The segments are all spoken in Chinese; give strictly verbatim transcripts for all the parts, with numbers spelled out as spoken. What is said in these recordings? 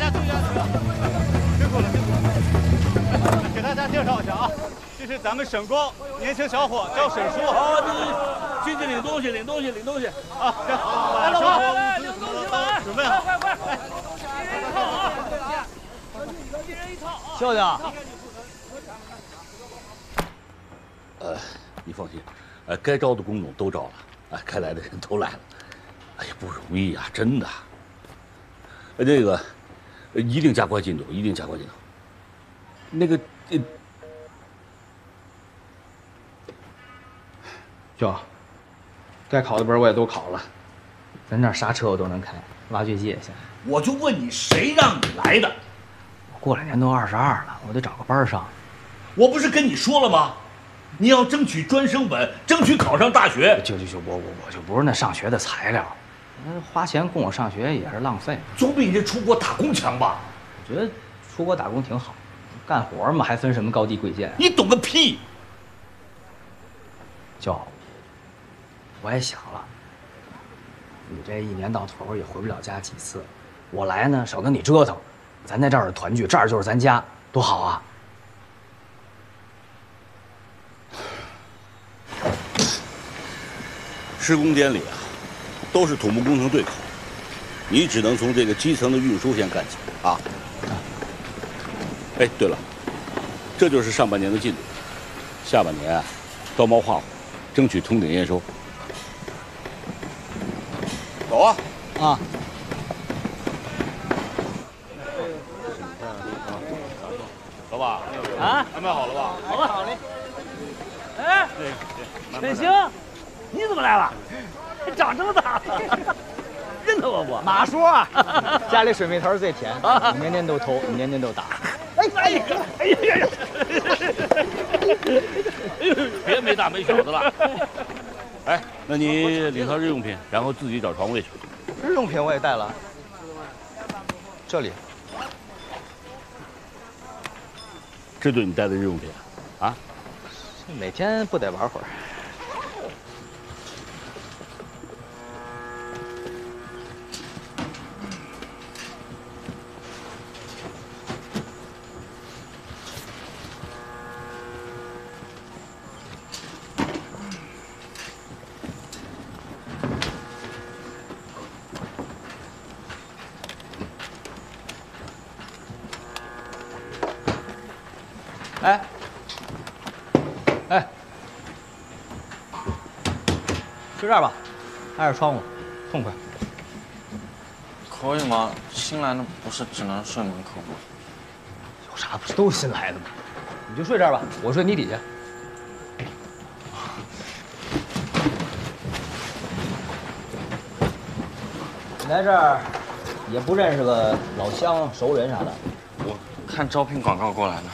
家注意安全，辛苦了，辛苦了。给大家介绍一下啊，这是咱们省工年轻小伙叫沈叔。 好，这进去领东西，领东西，领东西。 啊，行， 来了，来来，领东西来， 准备好， 快快快，一人一套啊！一人一套啊！ 秀秀。 呃，你放心，呃，该招的工种都招了，哎，该来的人都来了，哎呀，不容易呀，真的。呃，那个，一定加快进度，一定加快进度。那个，呃， 秀，该考的本我也都考了，咱这儿啥车我都能开，挖掘机也行。 我就问你，谁让你来的？ 我过两年都二十二了，我得找个班上。 我不是跟你说了吗？ 你要争取专升本，争取考上大学。 就就就我我我就不是那上学的材料，嗯，花钱供我上学也是浪费。 总比你这出国打工强吧？ 我觉得出国打工挺好，干活嘛还分什么高低贵贱？ 你懂个屁！ 就我也想了，你这一年到头也回不了家几次，我来呢少跟你折腾，咱在这儿的团聚，这儿就是咱家，多好啊！ 施工间里啊，都是土木工程对口，你只能从这个基层的运输先干起啊。哎，对了，这就是上半年的进度，下半年啊，刀矛画虎，争取通顶验收。走啊！ 啊。 老板啊， 安排好了吧？ 好了，好嘞。哎，沈星。 你怎么来了？长这么大了，认得我不？ 马叔啊，家里水蜜桃最甜，你年年都偷，你年年都打。 哎哎呀哎呀呀！ 别没大没小的了。哎，那你领套日用品，然后自己找床位去。 日用品我也带了，这里。 这对你带的日用品啊？ 每天不得玩会儿。 哎，哎，睡这儿吧，挨着窗户，痛快。 可以吗？新来的不是只能睡门口吗？ 有啥不是都新来的吗？你就睡这儿吧，我睡你底下。你来这儿也不认识个老乡、熟人啥的。 我看招聘广告过来的。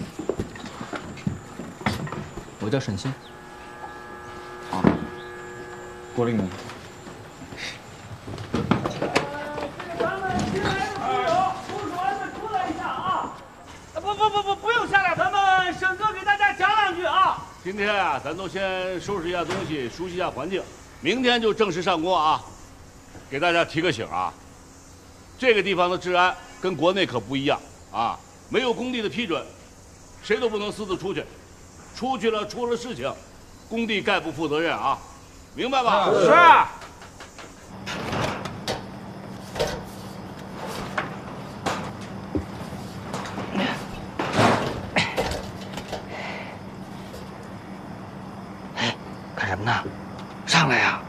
我叫沈星。 啊，郭令明。 咱们新来的朋友，不说的出来一下啊！不不不不，不用下来，咱们沈哥给大家讲两句啊。 今天啊，咱都先收拾一下东西，熟悉一下环境，明天就正式上工啊！给大家提个醒啊，这个地方的治安跟国内可不一样啊，没有工地的批准，谁都不能私自出去，出去了出了事情，工地概不负责任啊，明白吧？ 是。 干什么呢？上来呀！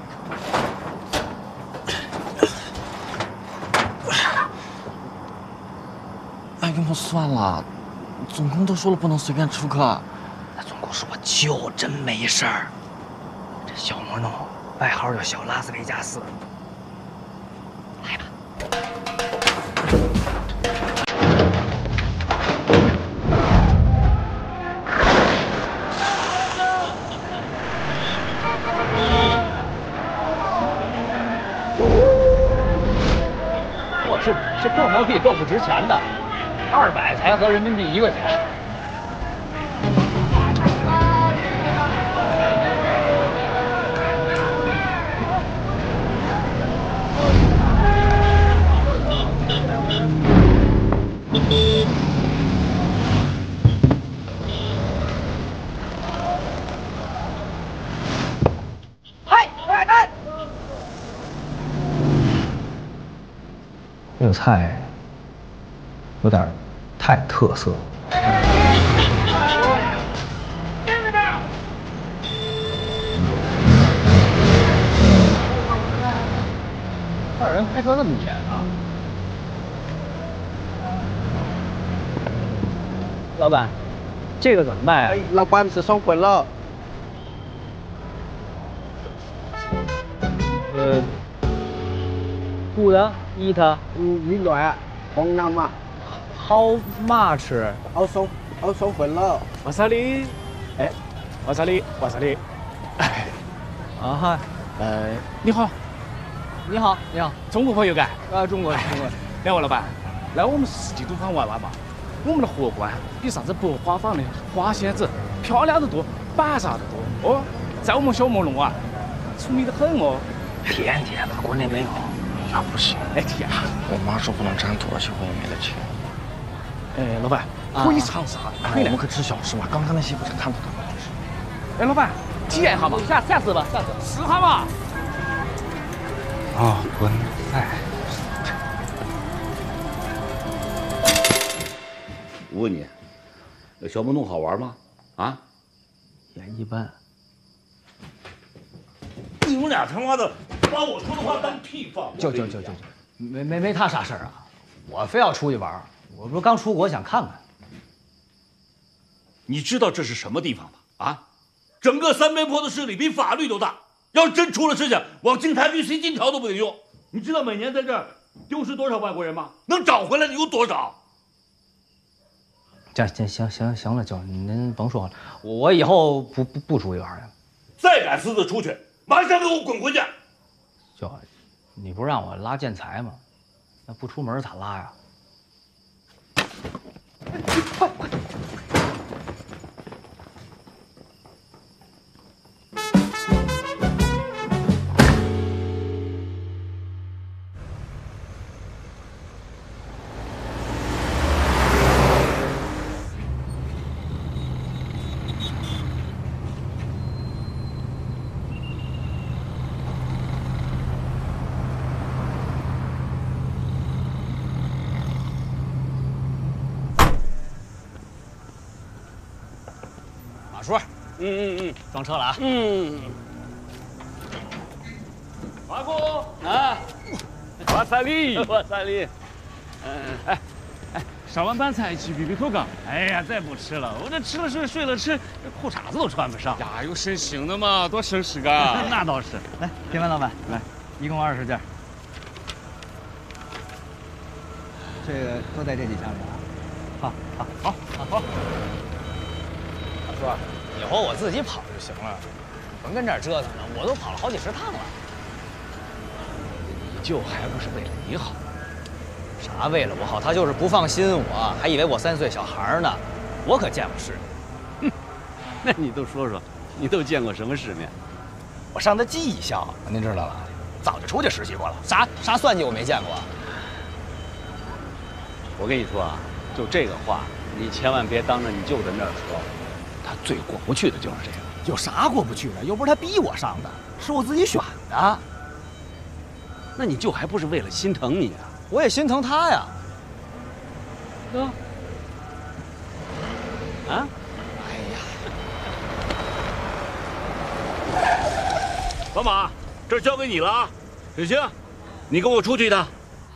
哎，要么算了，总工都说了不能随便出客。 那总工说我就真没事儿。这小魔弄外号叫小拉斯维加斯。来吧。我是这购物币购不值钱的。 二百才合人民币一块钱。 菜有点太特色了。二人开车那么严啊？老板，这个怎么卖啊？ 哎，老板是收回了。 呃，五的，一的， 嗯，一loại红南嘛。 How much？ 我收，我收回了。 瓦萨里，哎，瓦萨里，瓦萨里。哎， 啊哈， 呃，你好， 你好，你好， 中国朋友干？ 啊，中国人，中国人。 两位老板，来我们四季赌坊玩玩嘛。我们的荷官比啥子百花坊的花仙子漂亮得多，板啥得多哦。在我们小朦胧啊，出名的很哦。 甜甜的，国内没有。 呀，不行， 哎天啊！ 我妈说不能占土，而且我也没得钱。 哎，老板，可以尝试下。 我们可吃小吃嘛，刚刚那些不是看不到吗？ 哎，老板，体验一下嘛。 下下次吧，下次试下嘛。 啊，滚！哎。 我问你，那小梦弄好玩吗？啊？ 也一般。 你们俩他妈的把我说的话当屁放！ 就就就就就，没没没他啥事儿啊！我非要出去玩，我不是刚出国想看看。 你知道这是什么地方吗？啊，整个三边坡的势力比法律都大，要是真出了事情，往金台区塞金条都不得用。你知道每年在这儿丢失多少外国人吗？能找回来的有多少？ 这行行行行了，就您甭说了，我以后不不不出去玩了。 再敢私自出去，马上给我滚回去！ 就，你不是让我拉建材吗？那不出门咋拉呀？快快！马叔，嗯嗯嗯，装车了啊。嗯。 马哥啊，瓦萨里，瓦萨里。嗯，哎哎，上完班才去避避口缸。哎呀，再不吃了，我这吃了睡，睡了吃，这裤衩子都穿不上。 呀，有省心的嘛，多省事干。 那倒是。 来，铁板老板，来，一共二十件。这个都在这几箱里啊。好，好，好，好，好。马叔，以后我自己跑就行了，甭跟这儿折腾了。我都跑了好几十趟了。 你舅还不是为了你好？ 啥为了我好？他就是不放心我，还以为我三岁小孩呢。我可见过世面。 哼，那你都说说，你都见过什么世面？ 我上的技校，您知道了，早就出去实习过了。啥啥算计我没见过。 我跟你说啊，就这个话，你千万别当着你舅的面说。他最过不去的就是这个。 有啥过不去的？又不是他逼我上的，是我自己选的。 那你舅还不是为了心疼你啊？ 我也心疼他呀。 哥。啊？ 哎呀， 老马，这交给你了啊。水星，你跟我出去一趟。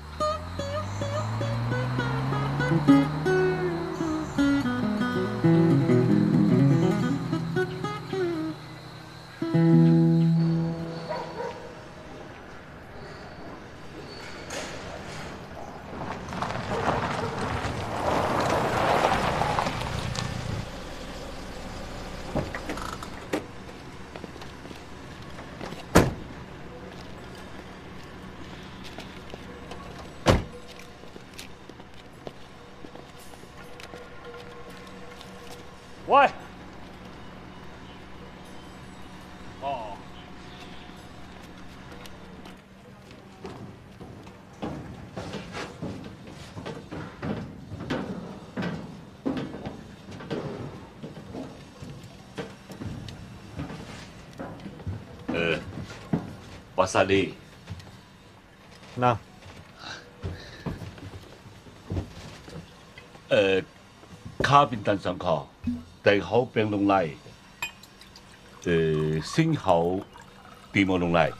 喂。哦。呃，瓦萨里。 那。 呃，卡宾丹上考，第好兵龙来，呃，新好地莫龙来。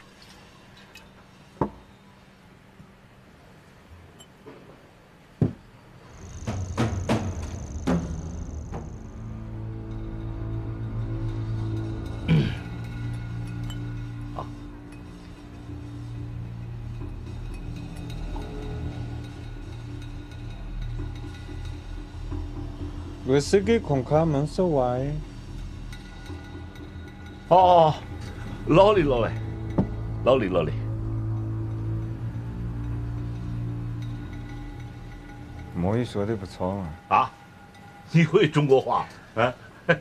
我是给空卡门手歪。 哦，老李老李，老李老李。 母语说的不错啊。 啊，你会中国话啊？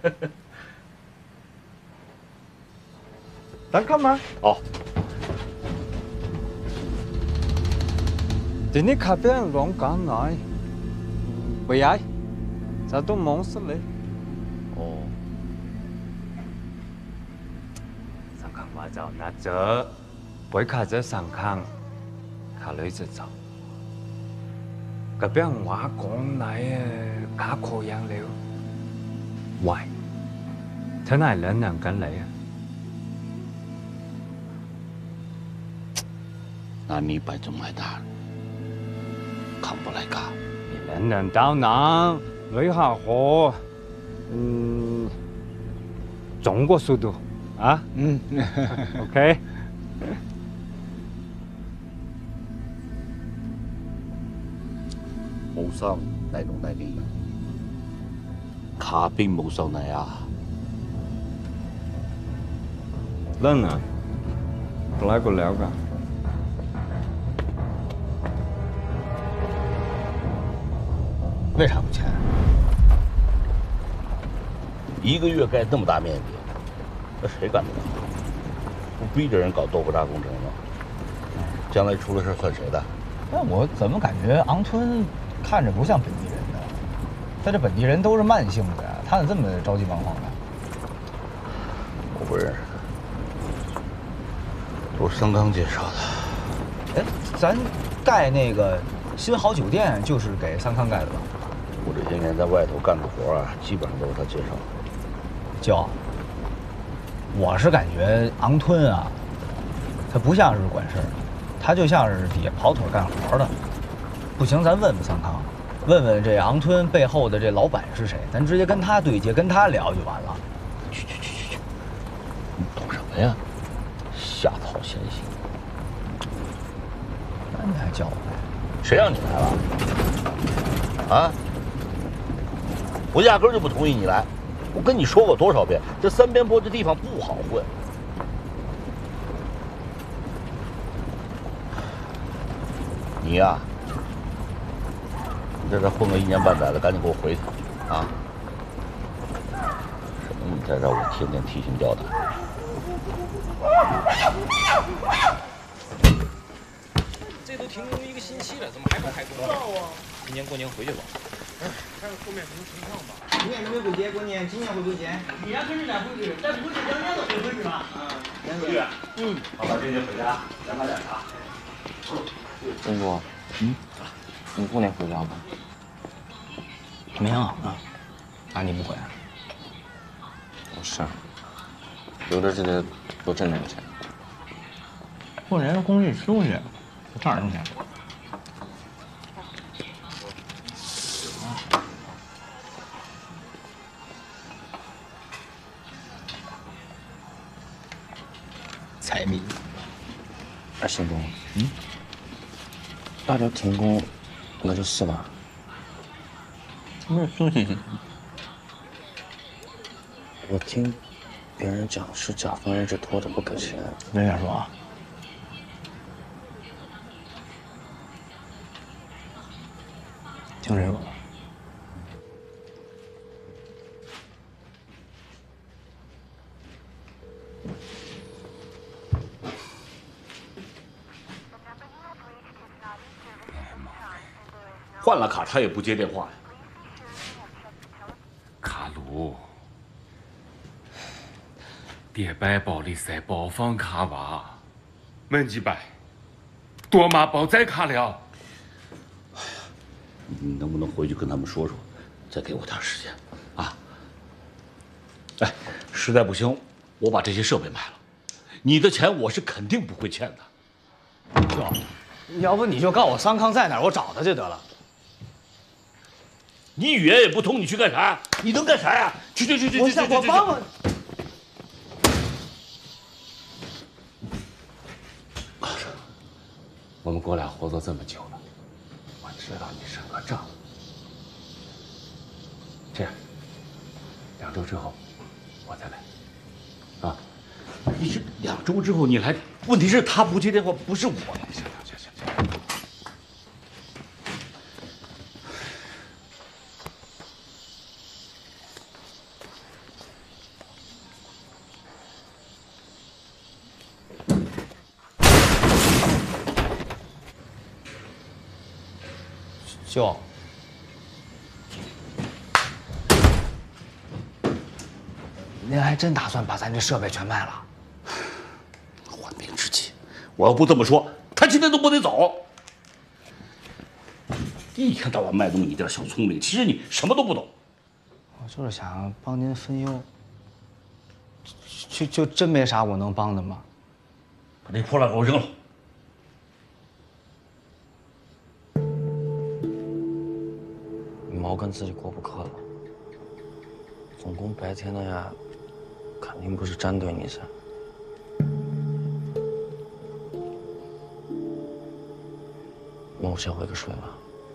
单看吗？ 哦。 今天卡边龙岗来，不爱。 这都忙死了。 哦， 上康話就拿咗，背卡咗上康，卡女就走。嗰邊話講嚟啊，假確認了。喂，睇嚟兩人緊嚟啊！ 那你擺這麼大，看不來嘎。 你兩人到哪？ 女下河，嗯，中國速度啊，嗯 ，OK。 冇上大龍大利，卡賓冇上嚟啊！ 冷啊，來不了噶。 为啥不签？ 一个月盖那么大面积，那谁干得了？不逼着人搞豆腐渣工程吗？将来出了事算谁的？ 但我怎么感觉昂吞看着不像本地人呢？他这本地人都是慢性子呀，他怎么这么着急忙慌的？ 我不认识他，都是三刚介绍的。 哎，咱盖那个新豪酒店就是给三康盖的吧？ 我这些年在外头干的活啊，基本上都是他介绍的。 舅，我是感觉昂吞啊，他不像是管事儿的，他就像是底下跑腿干活的。不行，咱问问三康，问问这昂吞背后的这老板是谁，咱直接跟他对接，跟他聊就完了。 去去去去去，你懂什么呀？瞎操闲心。 那你还叫我来？ 谁让你来了？啊？ 我压根就不同意你来，我跟你说过多少遍，这三边坡这地方不好混。你呀、啊，你在这混个一年半载的，赶紧给我回去，啊！省得你在这我天天提心吊胆。 这都停工一个星期了，怎么还不开工？不知道啊。今年过年回去吧。 看看后面什么情况吧。 今年都没回去，过年今年会不会去？ 明年肯定得回去，再不回去两年都没回去吧？ 啊， 回去。嗯。好了，今天回家，再买点茶。 金哥，嗯，你过年回家吗？ 没想好呢。啊，你不回？ 不是，留着这里多挣点钱。 过年工地休息，这儿挣钱。 财迷。 哎，新工，嗯，大家停工，那就是了。没有休息几天。我听别人讲是甲方一直拖着不给钱。 没人说啊？听谁说？ 换了卡，他也不接电话呀。 卡路，叠白包里塞包房卡吧，门几百，多码包载卡了。 你能不能回去跟他们说说，再给我点时间啊？哎，实在不行，我把这些设备卖了，你的钱我是肯定不会欠的。 舅，要不你就告诉我桑康在哪儿，我找他就得了。 你语言也不通，你去干啥？你能干啥呀？去去去去去去去！ 我帮我。 我们哥俩合作这么久了，我知道你是个账。这样，两周之后我再来。啊， 你这两周之后你来，问题是他不接电话，不是我。 行行行行行。 舅，您还真打算把咱这设备全卖了？ 缓兵之计，我要不这么说，他今天都不得走。一天到晚卖弄你点小聪明，其实你什么都不懂。 我就是想帮您分忧，就就真没啥我能帮的吗？ 把那破烂给我扔了。 毛跟自己过不去了，总共白天的呀，肯定不是针对你噻。那我先回个水吧。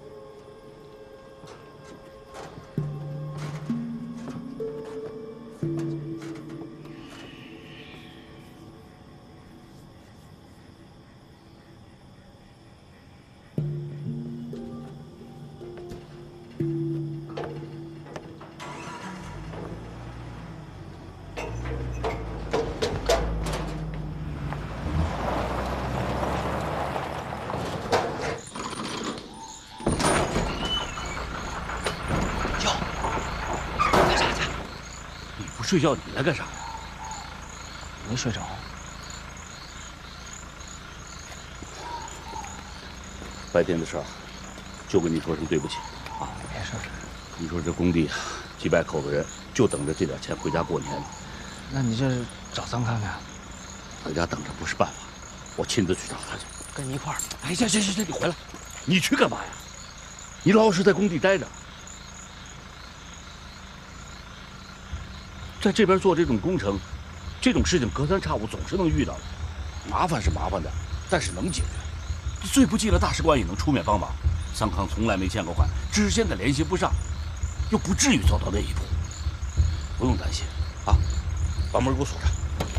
睡觉你来干啥呀？ 没睡着。 白天的事儿，就跟你说声对不起啊。 没事。 你说这工地啊，几百口子人，就等着这点钱回家过年。 那你这是找桑看看？ 在家等着不是办法，我亲自去找他去。 跟你一块儿。 哎，行行行行，你回来。你去干嘛呀？你老是在工地待着。在这边做这种工程，这种事情隔三差五总是能遇到的，麻烦是麻烦的，但是能解决。最不济了，大使馆也能出面帮忙。桑康从来没欠过款，只是现在联系不上，又不至于走到那一步。不用担心啊，把门给我锁上。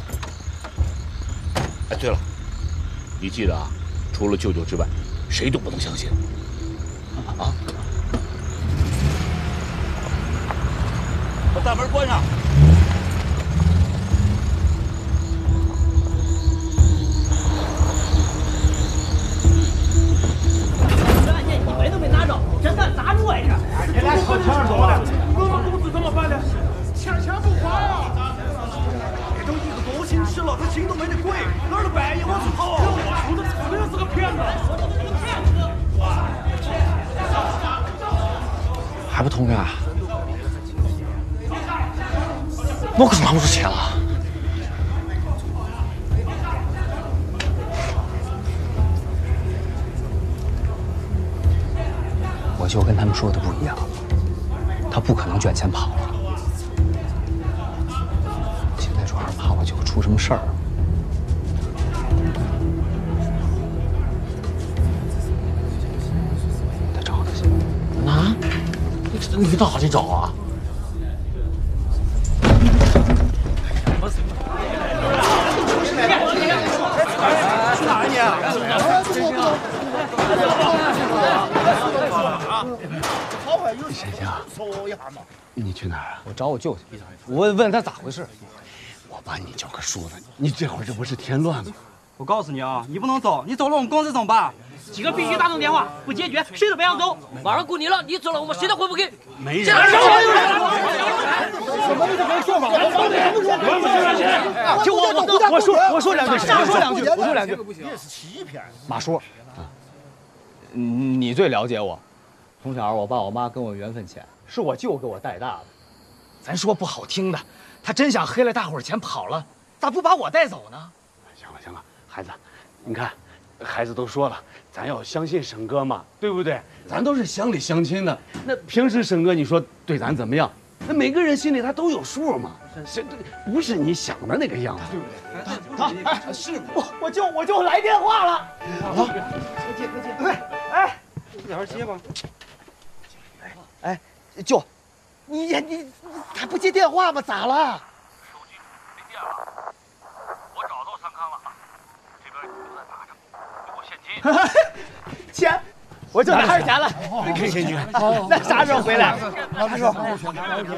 哎，对了，你记得啊，除了舅舅之外，谁都不能相信。啊！把大门关上。 真的砸住哎！你俩吵枪多了，我们公司怎么办呢？钱钱不花呀！这都一个多星期了，他心都没得鬼，哪儿都半夜往出跑。我说的这个是个骗子， 还不同啊？我可是拿不出钱了。 我就跟他们说的不一样，他不可能卷钱跑了。现在主要是怕我舅出什么事儿。得找他去。 啊？你你哪里找啊？ 去哪儿你？ 沈星，你去哪儿啊？我找我舅去，我问问他咋回事。 我把你叫个叔子，你这会儿这不是添乱吗？ 我告诉你啊，你不能走，你走了我们公司怎么办？ 几个必须打通电话，不解决谁都别想走。 马上过年了，你走了我们谁都回不去。 没人。 什么你就别说嘛！ 听我我我说我说两句，我说两句，我说两句。 你也是欺骗。 马叔，你最了解我。 从小我爸我妈跟我缘分浅，是我舅给我带大的。咱说不好听的，他真想黑了大伙儿钱跑了，咋不把我带走呢？ 行了行了，孩子，你看，孩子都说了，咱要相信沈哥嘛，对不对？咱都是乡里乡亲的，那平时沈哥你说对咱怎么样？那每个人心里他都有数嘛，是不是你想的那个样子，对不对？ 好，哎，是我我舅我舅来电话了。好，快接快接，哎哎， 一会儿接吧。 哎，舅，你你他不接电话吗？咋了？ 手机没电了，我找到三康了，这边正在打着，给我现金。 钱，我就拿着钱了。 你可以先去。 那啥时候回来？ 啥时候？ 话都给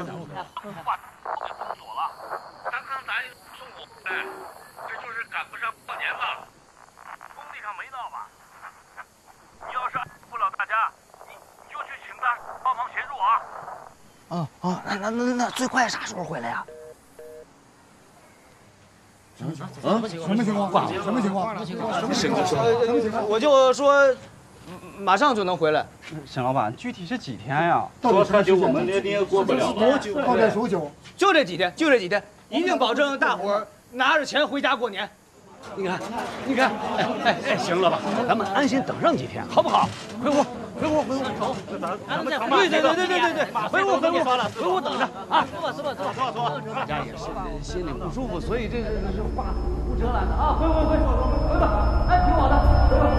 封锁了，三康咱送我回来，这就是赶不上过年了。工地上没到吧？你要是不了大家，你你就去请他帮忙协助啊。 哦哦，那那那那最快啥时候回来呀？ 啊？什么情况？什么情况？什么情况？什么情况？ 我就说，马上就能回来。 沈老板，具体是几天呀？ 说他就我们年年过不了。 多久？大概多久？ 就这几天，就这几天，一定保证大伙儿拿着钱回家过年。 你看，你看，哎哎哎，行了吧？咱们安心等上几天，好不好？回屋，回屋，回屋。走，咱们咱们对对对对对对对，回屋回屋回屋等着啊！ 走吧走吧走吧走吧， 大家也是心里不舒服，所以这这这话不折懒的啊！回回回回吧，哎，挺好的，回吧。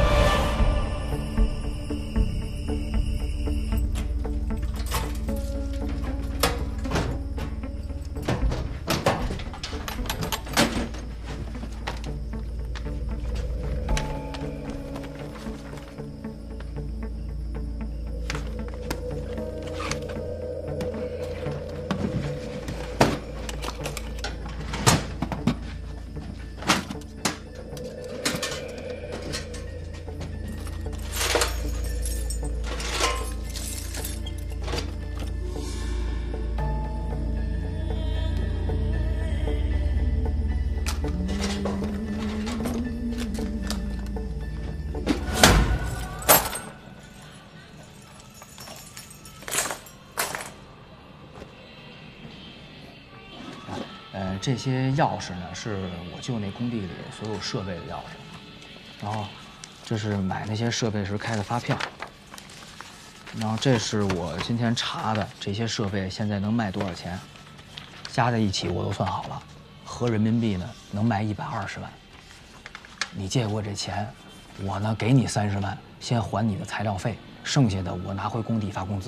呃，这些钥匙呢，是我舅那工地里所有设备的钥匙。然后，这是买那些设备时开的发票。然后，这是我今天查的这些设备现在能卖多少钱，加在一起我都算好了，合人民币呢能卖一百二十万。你借过这钱，我呢给你三十万，先还你的材料费，剩下的我拿回工地发工资。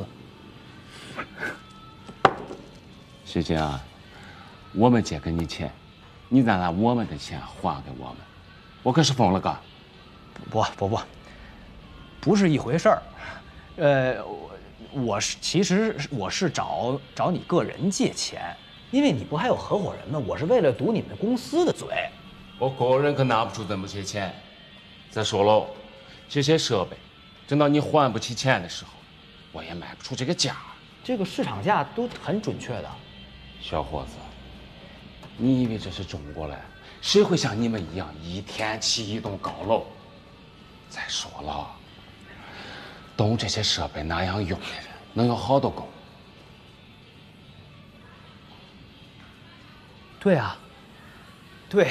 谢谢啊。我们借给你钱，你再拿我们的钱还给我们，我可是疯了哥。 不不不，不是一回事儿。呃，我我是其实我是找找你个人借钱，因为你不还有合伙人吗？我是为了堵你们公司的嘴。 我个人可拿不出这么些钱。再说了，这些设备，等到你还不起钱的时候，我也卖不出这个价。 这个市场价都很准确的。 小伙子。你以为这是中国嘞？谁会像你们一样一天起一栋高楼？再说了，懂这些设备那样用的人能有好多工。 对啊，对，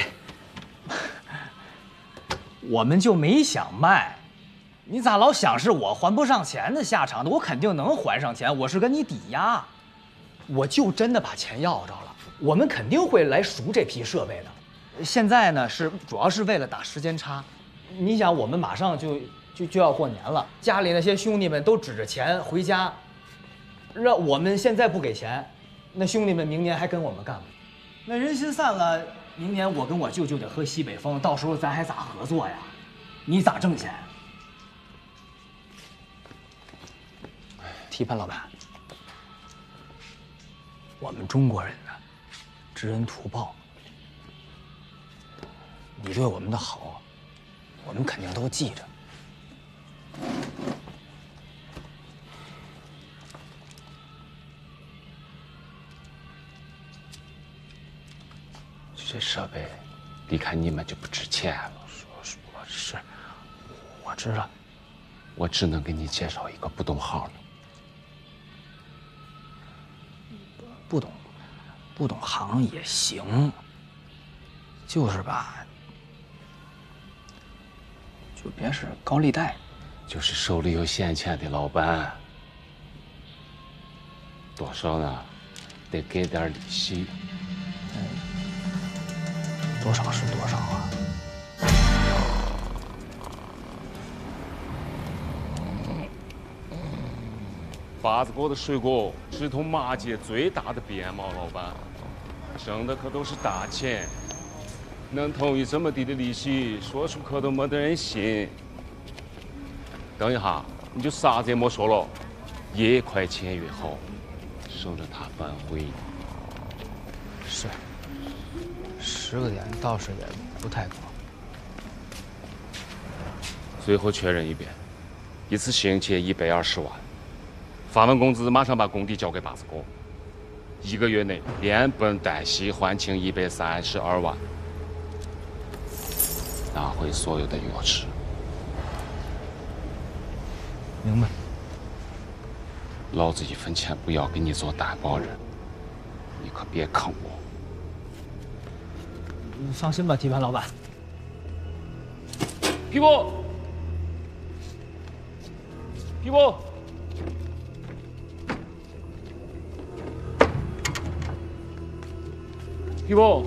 我们就没想卖。你咋老想是我还不上钱的下场的？我肯定能还上钱，我是跟你抵押，我就真的把钱要着了。我们肯定会来赎这批设备的。现在呢，是主要是为了打时间差。你想，我们马上就就就要过年了，家里那些兄弟们都指着钱回家，让我们现在不给钱，那兄弟们明年还跟我们干吗？那人心散了，明年我跟我舅舅得喝西北风，到时候咱还咋合作呀？你咋挣钱？提潘老板，我们中国人呢，知恩图报。你对我们的好，我们肯定都记着。 这设备离开你们就不值钱了。 说说是，我知道。 我只能给你介绍一个不懂行的。 不懂，不懂行也行，就是吧，就别是高利贷， 就是手里有闲钱的老板。多少呢？得给点利息。 多少是多少啊？ 八子沟的水果是同马街最大的边贸老板，挣的可都是大钱，能同意这么低的利息，说出口都没得人信。等一下，你就啥子也莫说了，越快签越好，省着他反悔。 是，十个点倒是也不太高。 最后确认一遍，一次性借一百二十万。发完工资，马上把工地交给八子沟，一个月内连本带息还清一百三十二万，拿回所有的钥匙。 明白。 老子一分钱不要给你做担保人，你可别坑我。 你放心吧，地盘老板。 皮波，皮波。皮波，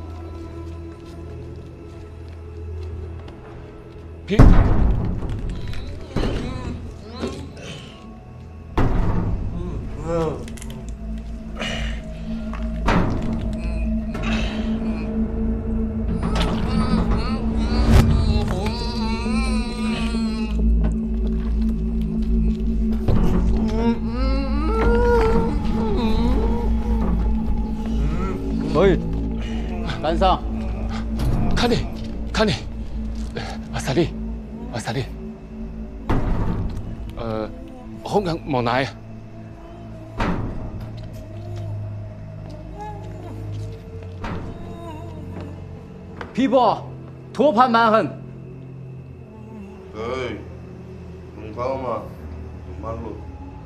皮，嗯， 可以。班上， 看你，看你，阿萨利，阿萨利，呃，香港冇奶。 皮波，托盘蛮横。 对，弄好嘛，弄满了。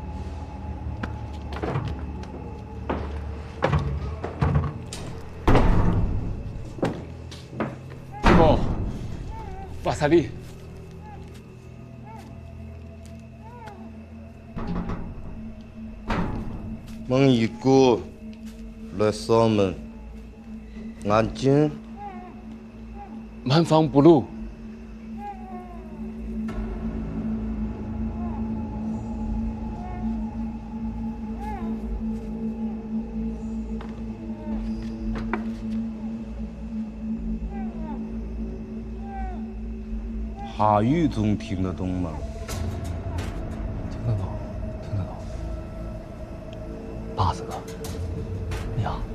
瓦萨利， 门一关，来锁门，安静。 门房不露。 哈语总听得懂吗？ 听得懂，听得懂。八子哥，你好。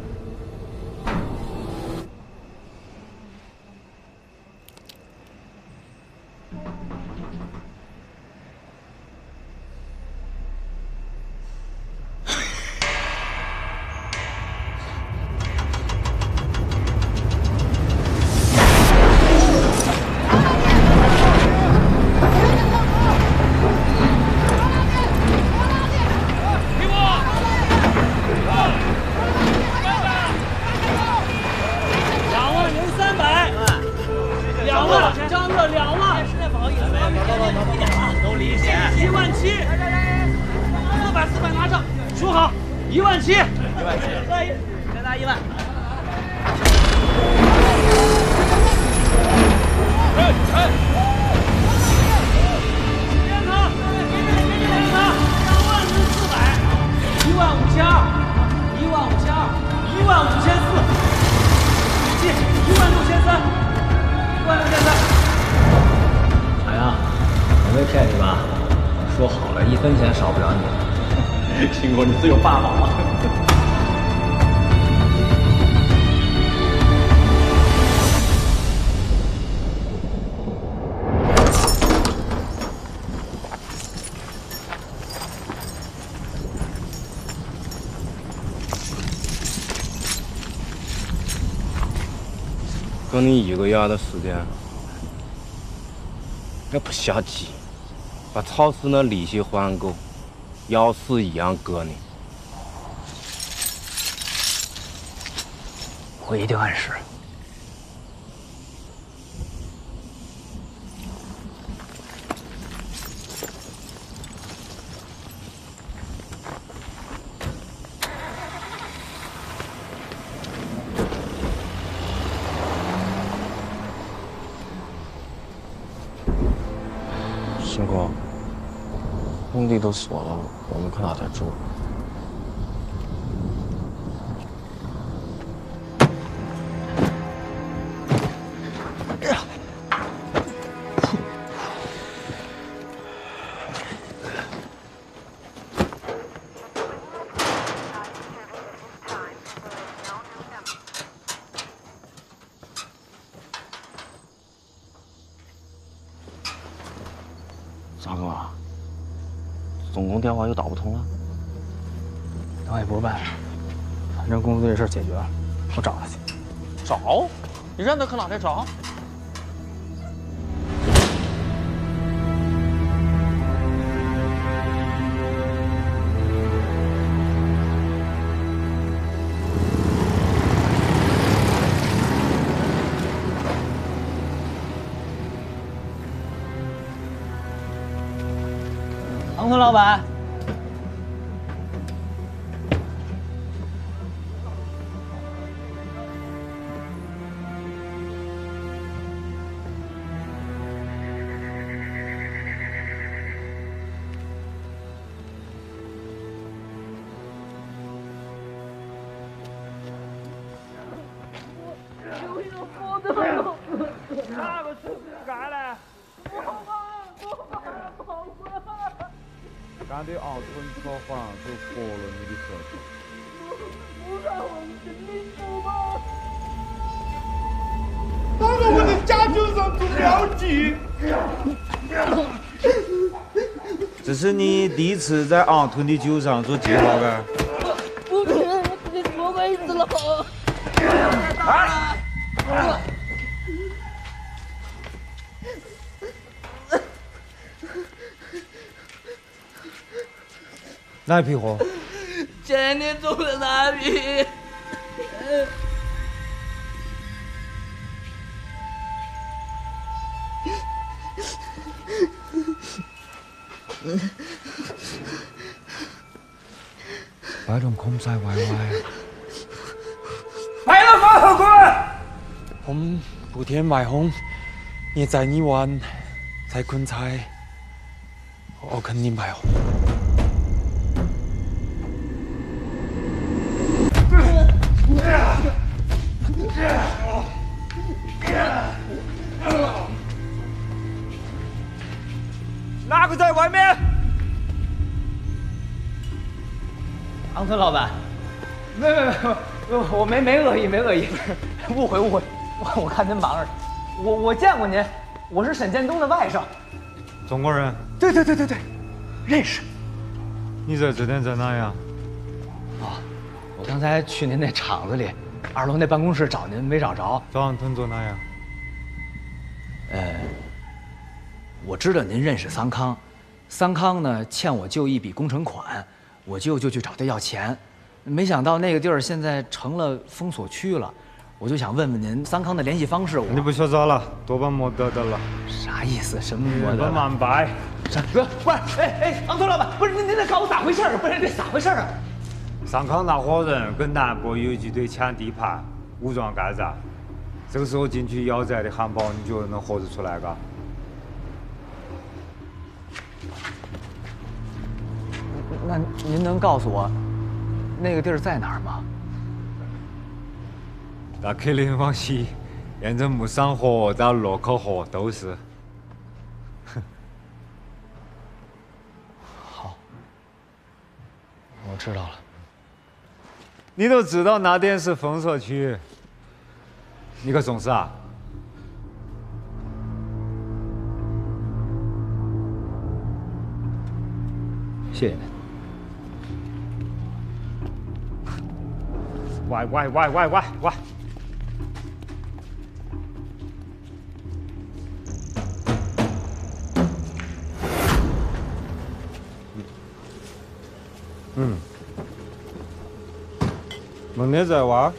给你一个月的时间，我不下急， 把超市的利息还够，要死一样割你。 我一定按时。 新哥，工地都锁了，我们可哪天住？ 咋哥，总工电话又打不通了？那也不是办法，反正公司这事儿解决了，我找他去。 找？你让他可哪天找？ 唐村老板， 哪个出事干嘞？ 干的奥村炒饭就活了你的舌头。 不让我们领导吗？打到我的家酒上做标记。 这是你第一次在昂屯的酒上做记号呗？ 不是，你说过一次了。啊！ 哪一批货？ 前年种的那批。 摆种空塞歪歪。 来了，马后官。 ผมผู้เทียนหมายหงนี่ใจนี่วันใจคุณชายเอาคันนี้หมายหง哪个在外面？ 昂村老板，没没没，我没没恶意，没恶意，误会误会，我我看您忙着，我我见过您，我是沈建东的外甥。 中国人？ 对对对对对，认识。 你这这天在哪呀？ 啊，我刚才去您那厂子里，二楼那办公室找您没找着。 找俺屯做哪呀？ 呃，我知道您认识桑康，桑康呢欠我舅一笔工程款，我舅就去找他要钱，没想到那个地儿现在成了封锁区了，我就想问问您桑康的联系方式。 你不学早了，多半没得的了。 啥意思？什么没得？ 不慢摆。 啥？不是，哎哎，昂村老板，不是您您得告诉我咋回事啊？不是这咋回事啊？ 上康那伙人跟南部游击队抢地盘，武装干仗。这个时候进去要债的汉堡，你觉得能活得出来嘎？ 那您能告诉我那个地儿在哪儿吗？ 那克林往西，沿着木山河到洛口河都是。 好，我知道了。 你都知道那点是封锁区，你可重视啊？ 谢谢您。 喂喂喂喂喂喂！ 嗯。门的在挖。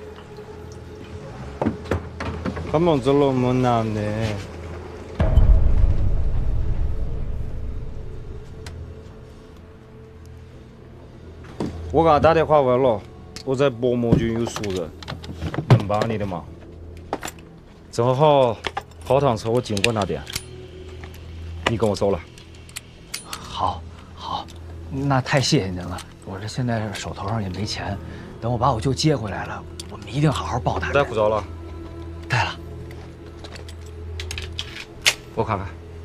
他们走了门南的。我给他打电话问了，我在薄膜郡有熟人，能帮你的忙。正好泡汤车我经过那边，你跟我走了。 好，好，那太谢谢您了。我这现在手头上也没钱，等我把我舅接回来了，我们一定好好报答。 带护照了？ 带了。 我看看。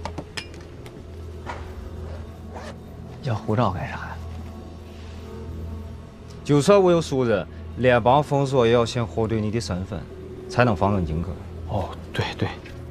要护照干啥呀？ 就算我有熟人，联邦封锁也要先核对你的身份，才能放人进去。 哦，对对。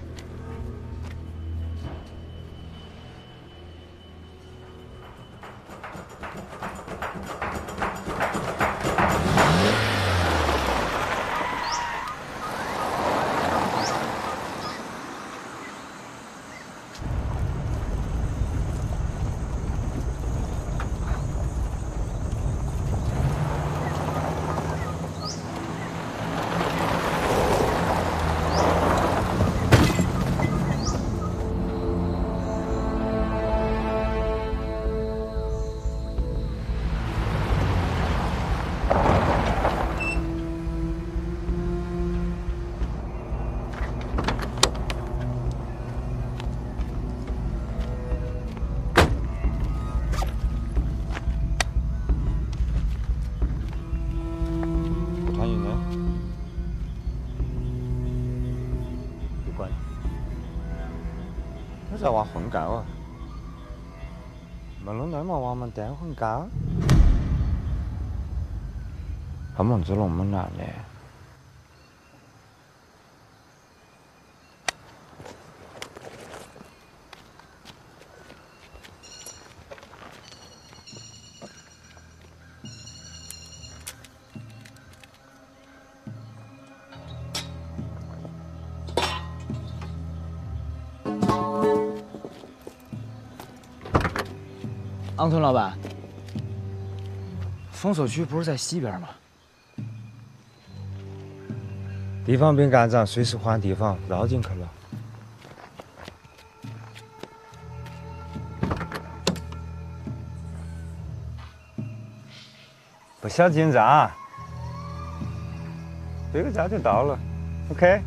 在挖混干啊！没弄那么挖嘛，单混干。他们这龙门南的。 昂屯老板，封锁区不是在西边吗？ 地方兵干长随时换地方，绕进去了。不小紧张，对个站就到了。OK。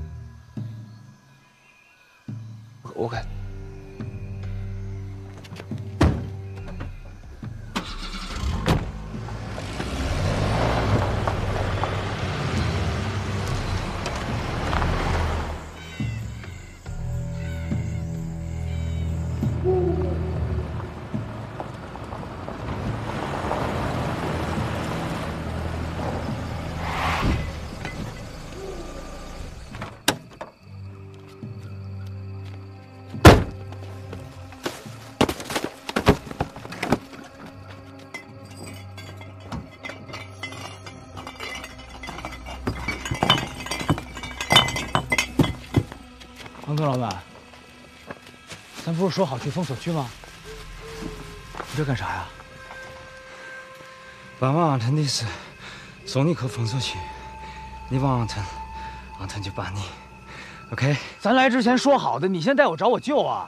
OK。昂屯老板，咱不是说好去封锁区吗？你这干啥呀？ 办完昂屯的事，送你去封锁区，你办昂屯，昂屯就办你。OK？ 咱来之前说好的，你先带我找我舅啊。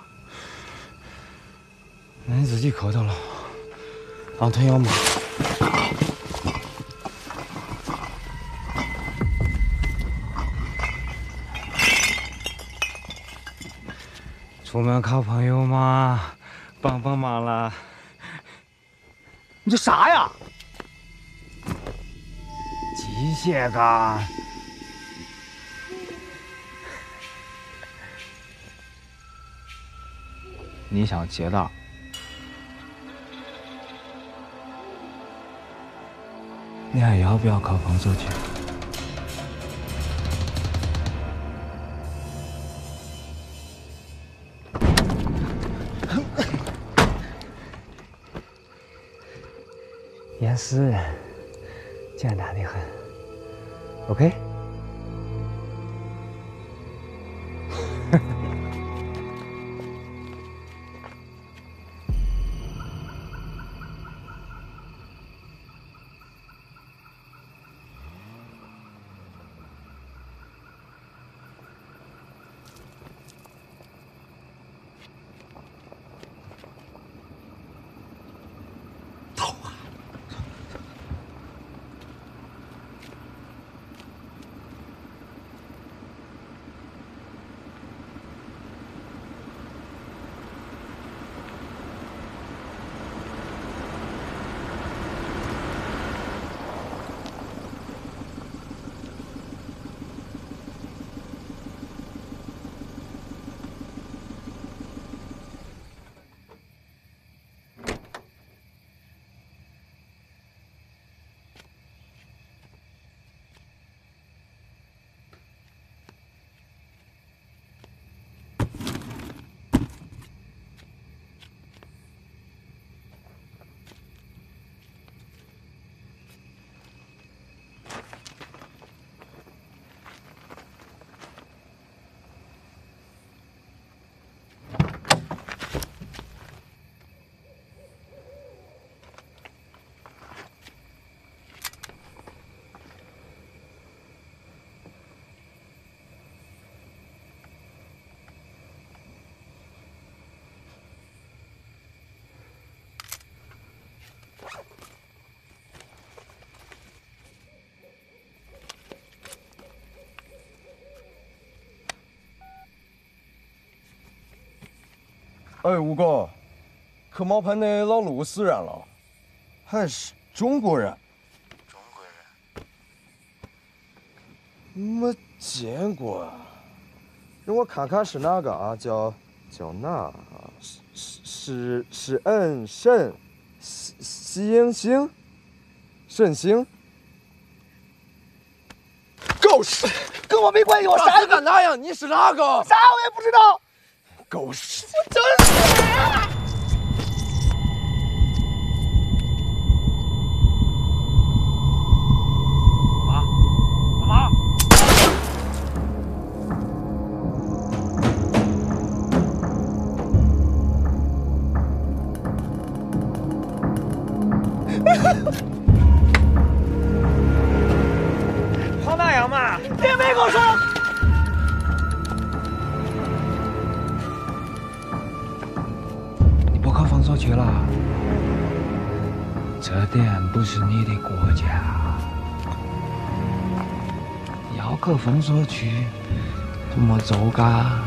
那你自己磕头了，昂屯要忙。出门靠朋友嘛，帮帮忙啦！ 你这啥呀？ 机械杆。 你想劫道？ 你还要不要靠封锁区？严师，简单的很。OK。 哎，吴哥，可毛盘的老陆死人了，还是中国人。中国人？没见过啊。让我看看是哪个啊？叫叫哪啊？是是是恩沈西西英星沈星。狗屎，跟我没关系，我啥也干哪样？你是哪个？啥我也不知道。狗屎！我真是。 干嘛？干嘛？ 跑哪样嘛？ 别没跟我说。 你不考封锁区了？这点不是你的国家。要去封锁区，怎么做噶？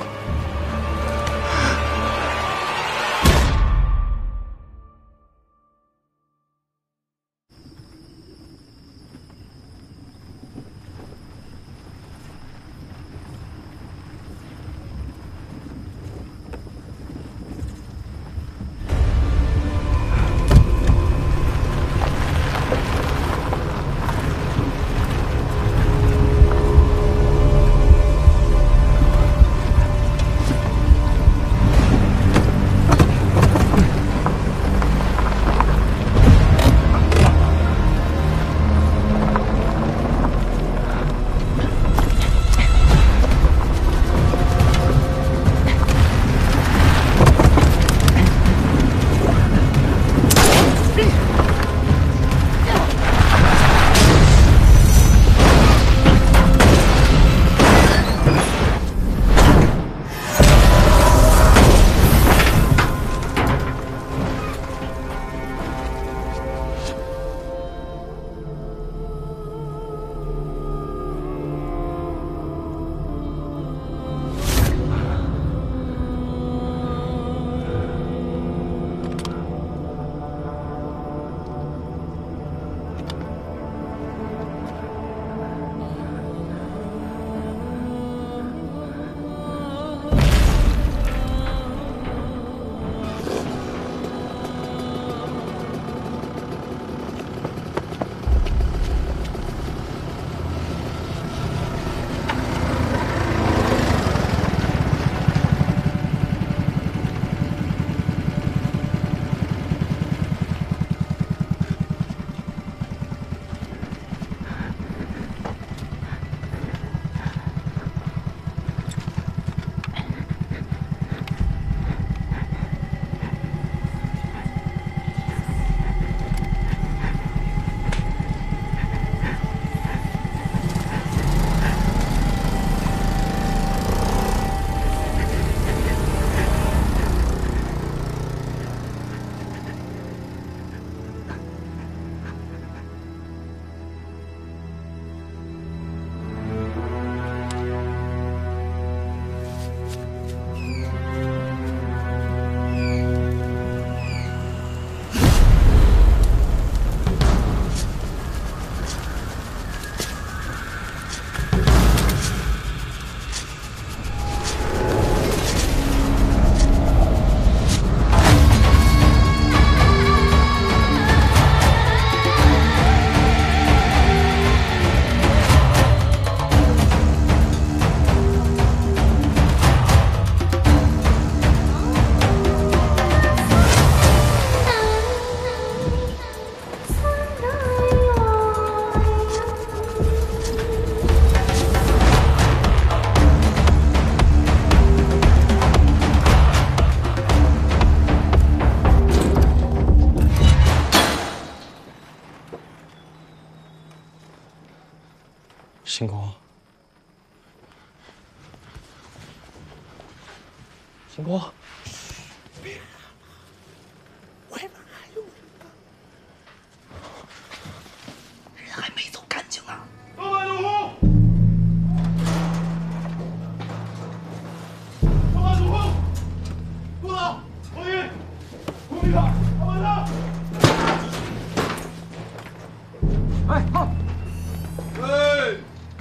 星光，星光， 别，外面还有人呢，人还没走干净呢。 东北怒呼！东北怒呼！住了！ 哎，好。 喂。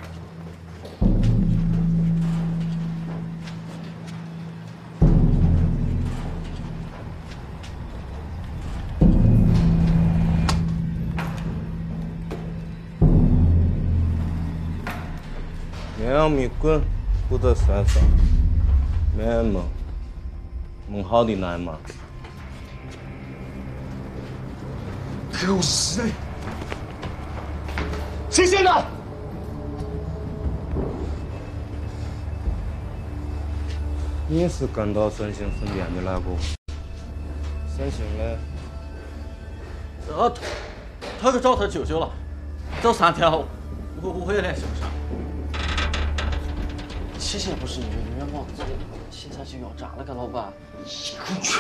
两米滚，不得山上。没么，蒙好的来嘛。 狗屎！谁先的？ 你是跟到沈星身边的那个？沈星嘞？ 呃，他去找他舅舅了，这三天我我也联系不上。 之前不是你的愿望，现在就要炸了，个老板。 滚去！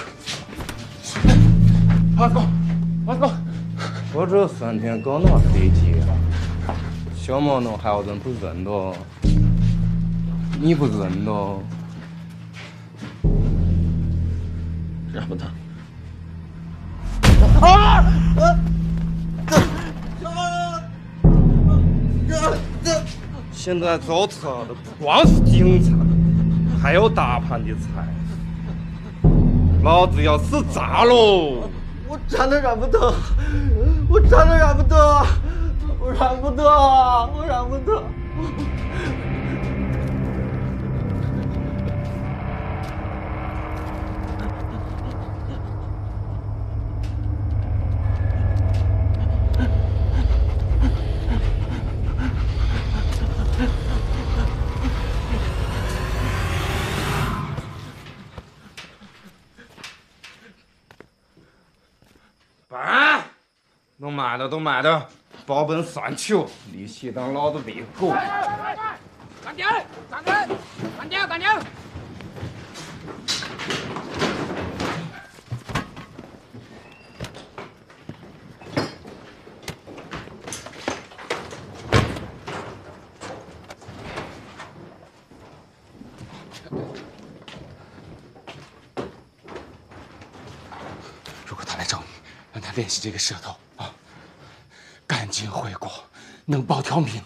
阿哥，阿哥，我这三天搞哪飞机啊？小毛弄还要认不认的？你不认的？ 认不得。 啊！ 现在找茬的不光是警察，还有大盘的财。老子要死炸喽！ 我真的忍不得，我真的忍不得，我忍不得，我忍不得。 办，都慢点，都慢点，保本三球，利息当老子喂狗。 干掉！干掉！干掉！干掉！ 如果他来找你，让他练习这个舌头啊，赶紧回国，能保条命。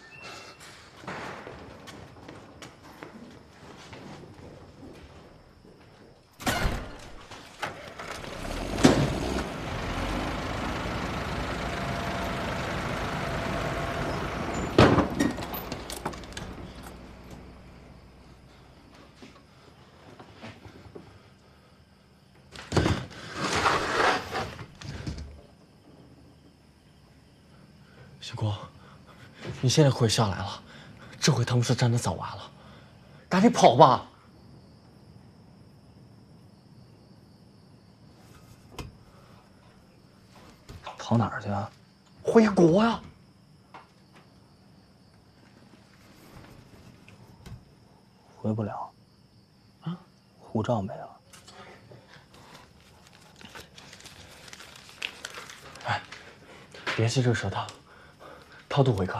星光，你现在可以下来了，这回他们是真的走完了，赶紧跑吧！跑哪儿去啊？回国呀！回不了，啊，护照没了。哎，别系这舌头。超度回去。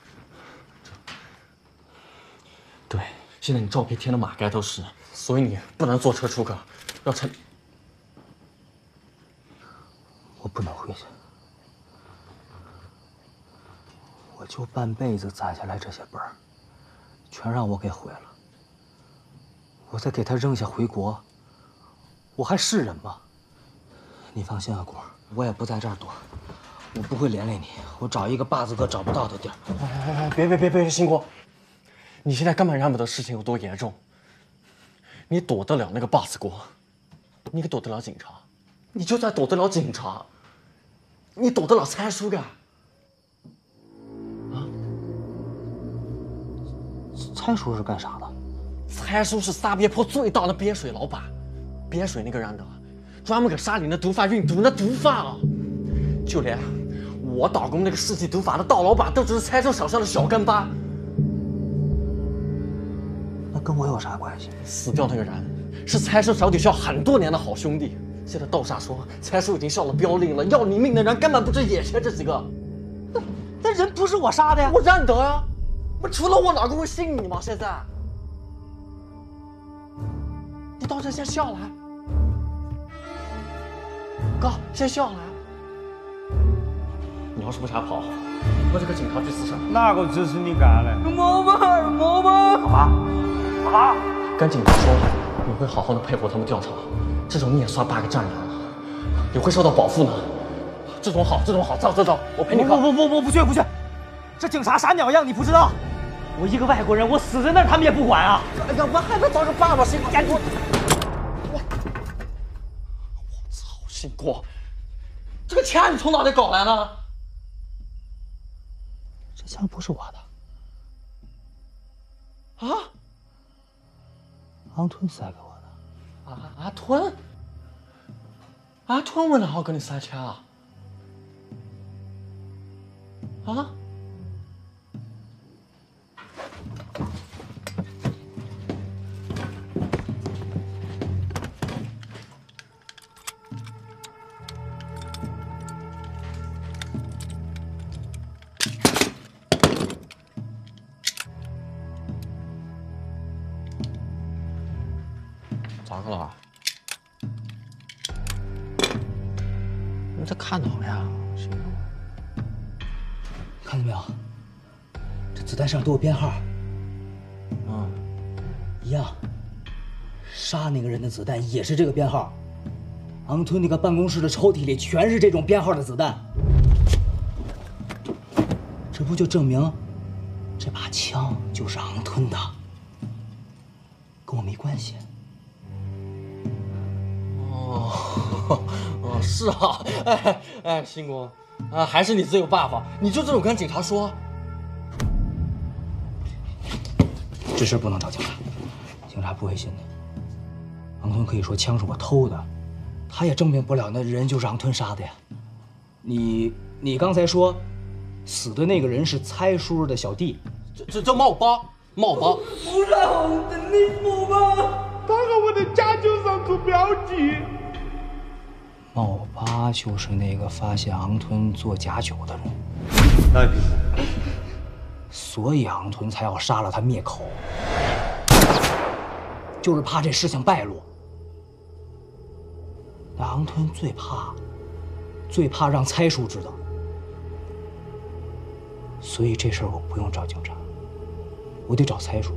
对，现在你照片贴的满街都是，所以你不能坐车出去，要趁。我不能回去，我就半辈子攒下来这些本儿，全让我给毁了。我再给他扔下回国，我还是人吗？你放心啊，果儿，我也不在这儿躲。我不会连累你，我找一个把子哥找不到的地儿。哎哎哎，别别别别，星光，你现在根本认不得事情有多严重。你躲得了那个把子哥，你可躲得了警察？你就算躲得了警察，你躲得了蔡叔干？啊？蔡叔是干啥的？蔡叔是撒别坡最大的别水老板，别水那个人的，专门给山里的毒贩运毒，那毒贩啊，就连。我打工那个世纪毒法的大老板都只是蔡叔手下的小跟班，那跟我有啥关系？死掉那个人是蔡叔手底下很多年的好兄弟，现在道上说蔡叔已经上了标令了，要你命的人根本不止眼前这几个。那那人不是我杀的呀，我认得呀。我除了我哪个会信你吗？现在，你到这先下来，哥，先下来。你要是不瞎跑，我这个警察局死上。 哪个指使你干的？ 我吧，我吧。爸爸，爸爸，跟警察说，你会好好的配合他们调查，这种你也算大个战友了，你会受到保护呢。这种好，这种好，走走走，我陪你不不不不不去不去，这警察啥鸟样你不知道？我一个外国人，我死在那儿他们也不管啊！ 哎呀，我还能找着爸爸，谁赶紧！我我操，新国，这个钱你从哪里搞来呢？ 这枪不是我的， 啊？ 昂吞塞给我的。啊，阿吞？阿吞为哪好给你塞钱啊？啊？咋个了？你这看到了呀？ 看见没有？这子弹上都有编号。 嗯， 一样。杀那个人的子弹也是这个编号。昂吞那个办公室的抽屉里全是这种编号的子弹。这不就证明这把枪就是昂吞的，跟我没关系。 哦，哦，是啊，哎哎，新公，啊，还是你自有办法，你就这种跟警察说。 这事不能找警察，警察不会信的。昂吞可以说枪是我偷的，他也证明不了那人就是昂吞杀的呀。你你刚才说，死的那个人是猜叔的小弟， 这这叫冒八，冒八。 不是我的，你不吧？他和我的家酒上做标记。 冒八就是那个发现昂吞做假酒的人。 那你， 所以昂吞才要杀了他灭口，就是怕这事情败露。那昂吞最怕，最怕让猜叔知道。所以这事儿我不用找警察，我得找猜叔。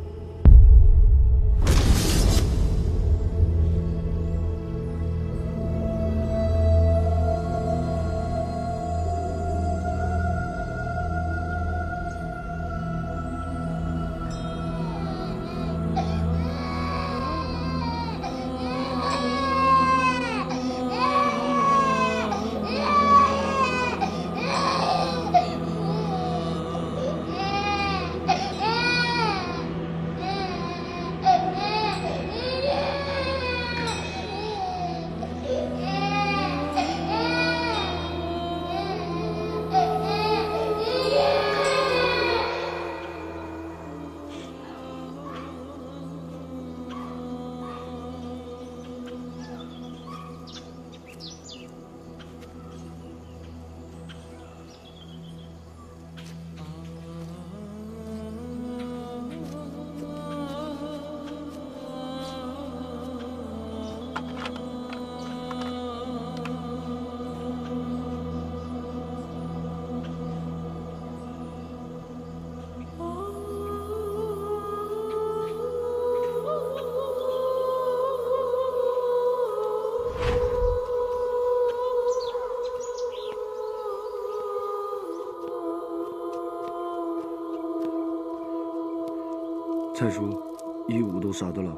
蔡叔，义务都杀的了。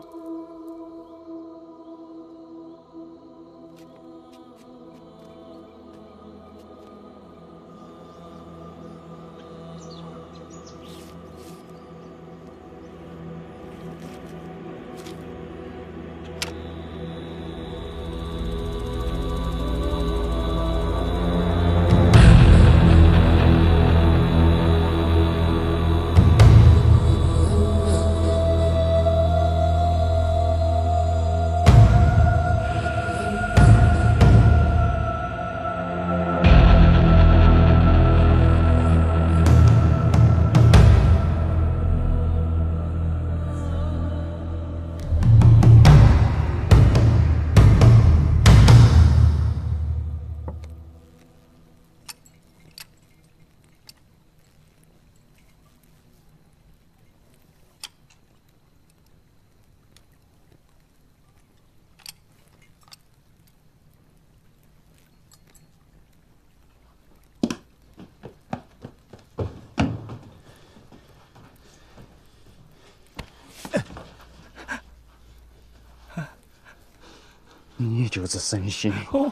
你就是神仙。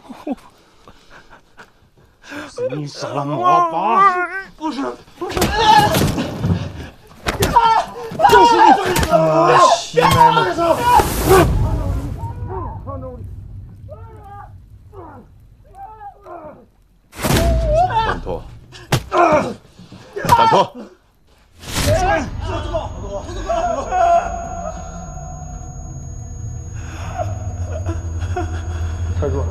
就是你杀了我爸。 不是，不是。 就是你！ 啊， 西奶嘛！ 稳妥，稳妥。 太弱。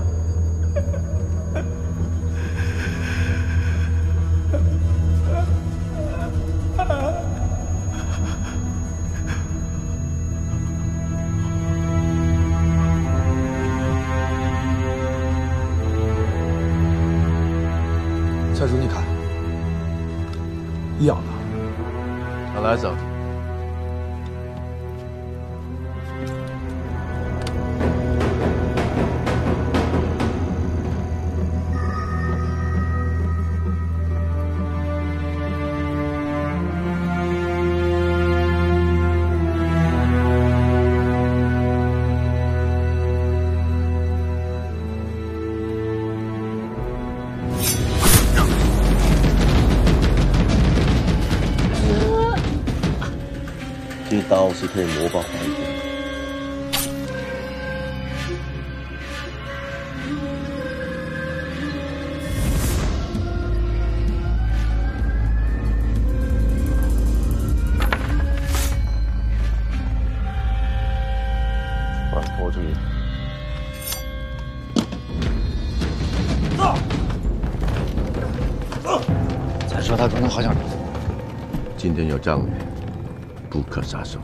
蔡叔，你看，一样的。 那来走。 这刀是可以模仿还原。 把拖住你。 走。 走。再说他可能好像…… 今天有仗的。不可撒手。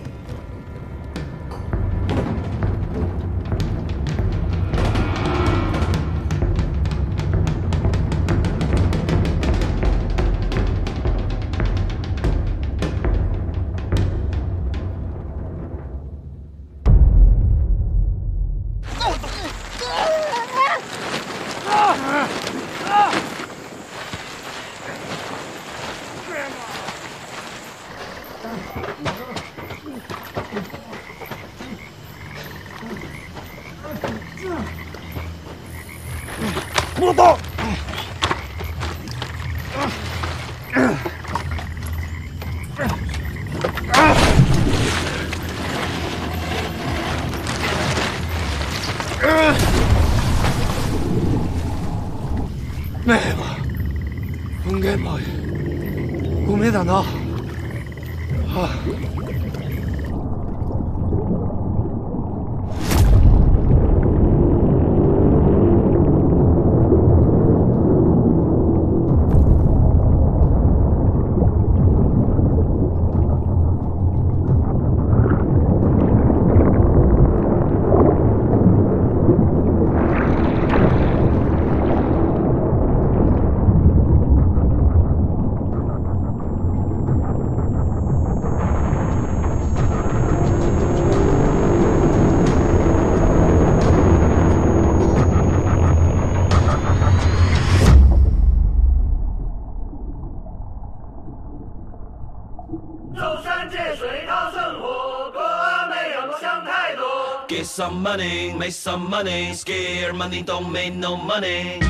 不动！没吧？应该没。我没打到。啊。 Get some money, make some money. Scared money don't make no money.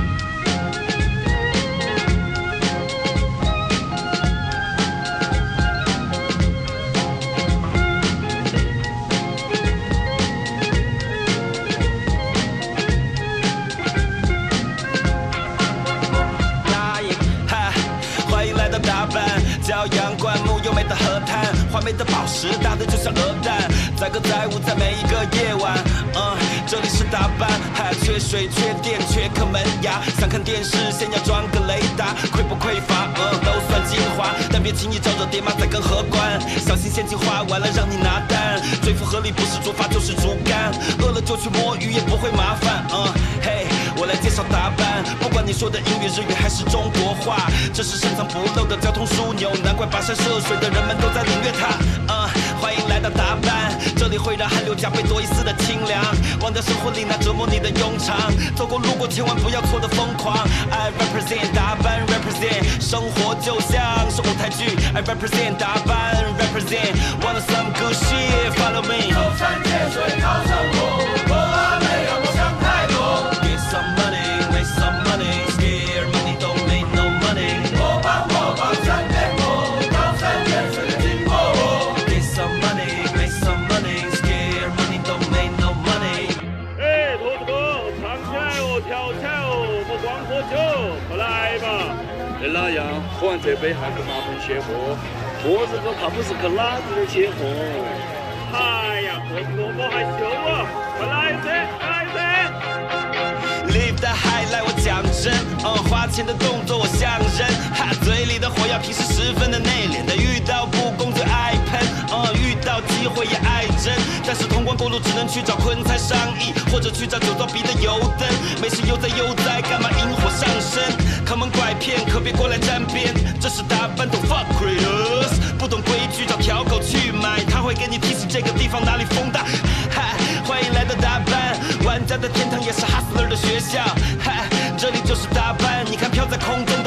骄阳灌木优美的河滩，华美的宝石大的就像鹅蛋，载歌载舞在每一个夜晚。嗯，这里是大阪，还缺水缺电缺颗门牙，想看电视先要装个雷达，匮不匮乏？嗯，都算精华，但别轻易招惹爹妈在跟河关，小心陷阱花完了让你拿单。追父河里不是竹筏就是竹竿，饿了就去摸鱼也不会麻烦。嗯，嘿，我来介绍大阪，不管你说的英语、日语还是中国话，这是深藏不露的交通枢纽。难怪跋山涉水的人们都在领略它。嗯，欢迎来到大阪，这里会让汗流浃背多一丝的清凉，忘掉生活里那折磨你的庸常，走过路过千万不要错的疯狂。I represent 大阪 represent， 生活就像是舞台剧。I represent 大阪 represent， want some good shit follow me。 高山见水靠生活，河岸美让我想看。 那哪样？喝完这杯还不麻烦卸货？我这个怕不是去哪子的卸货？哎呀，喝多我还羞啊！快来噻，来噻！ Live the high 来我讲真，嗯，花钱的动作我像人，哈，嘴里的火药平时十分的内敛，但遇到不公最爱喷，嗯，遇到机会也爱争，但是通关过路只能去找坤财商议，或者去找酒糟鼻的油灯，没事悠哉悠哉，干嘛引火上身？坑蒙拐骗可别过来沾边，这是大班懂 fuck creators， 不懂规矩找条狗去买，他会给你提示这个地方哪里风大，嗨，欢迎来到大班，玩家的天堂也是 hustler 的学校，嗨，这里就是大班，你看飘在空中。